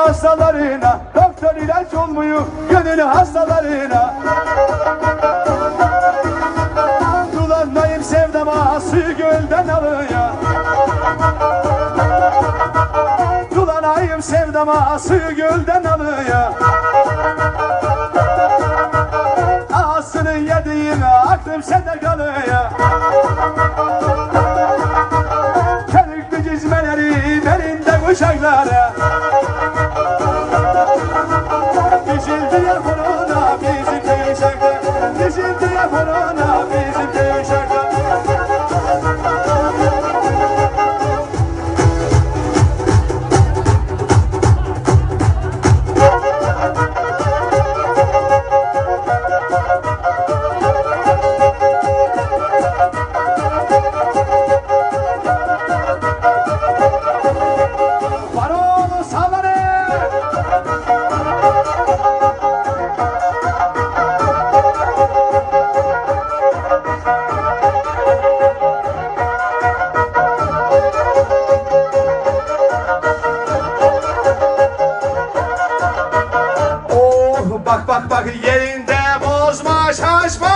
hastalarına, doktor ilaç olmuyor gönül hastalarına. Dulanmayım sevdama, suyu gölden alıyor. Dulanayım sevdama, suyu gölden alıyor. Ağasını yediğime aklım sende kalıyor. Körüklü cizmeleri elinde kuşakları. Dizildi ya korona bizim köyün şarkı. Dizildi ya korona bizim köyün şarkı. Varolu salları. Oh bak bak bak yerinde bozma şaşma.